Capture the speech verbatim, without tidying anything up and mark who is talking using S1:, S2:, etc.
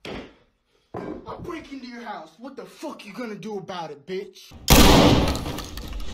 S1: I'll break into your house. What the fuck you gonna do about it, bitch?